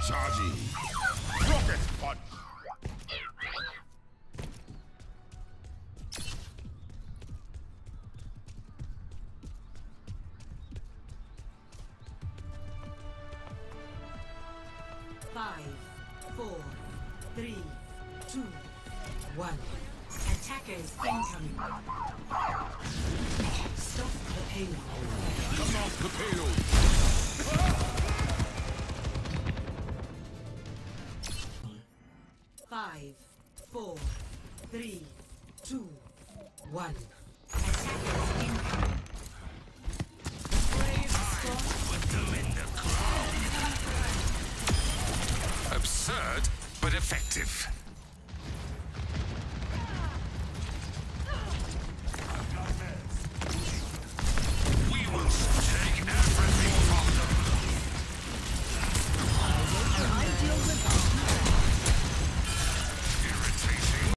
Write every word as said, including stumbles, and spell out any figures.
Charging. Rocket punch. Five, four, three, two, one. Attackers incoming. Stop the payload. Come off the payload. Five, four, three, two, one. Attackers incoming. Brave strong. Put them in the ground. Absurd, but effective.